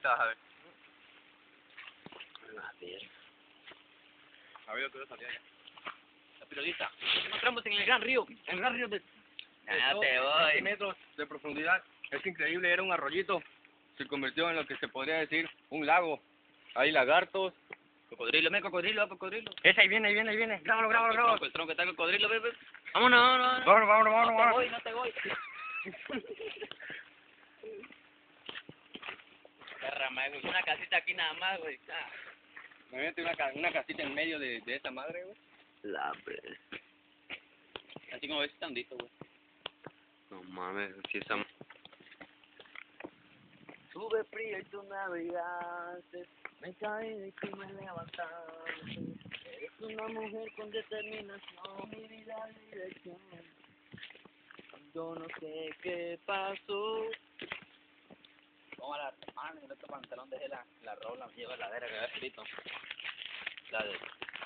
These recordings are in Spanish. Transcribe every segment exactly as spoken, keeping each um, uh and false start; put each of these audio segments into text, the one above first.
ahorita vas a ver. A ver. A ver, yo quiero salir allá. La pirolista. Nos encontramos en el gran río. En el gran río de... Ya te voy. metros de profundidad. Es increíble, era un arroyito. Se convirtió en lo que se podría decir un lago. Hay lagartos. Cocodrilo, me cocodrilo, cocodrilo. Ese, ahí viene, ahí viene, ahí viene. Grábalo, grábalo, El grábalo. tronco, el tronco está el cocodrilo, bebé. Vámonos, vámonos, Vámonos, vámonos, vámonos, No te vámonos. voy, no te voy. Perra, madre, güey. Una casita aquí nada más, güey. Ah. Imagínate una, ca- una casita en medio de, de esa madre, güey. La vez. Así como ves tandito, güey. No mames, si esa... Tuve frío y tú me abrigaste, me caí y tú me levantaste. Eres una mujer con determinación, mi vida y dirección. Yo no sé qué pasó. Vamos a la mano en este pantalón, dejé la, la rola, me lleva la vera que había escrito. La de...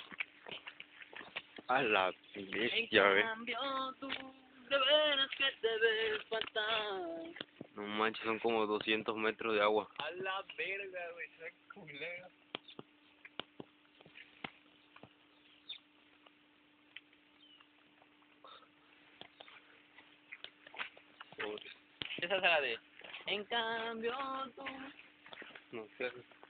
A la bestia, En güey. cambio tú, de veras que te ves fatal. No manches, son como doscientos metros de agua. A la verga, güey, esa culera. Esa es la de... En cambio tú... No sé.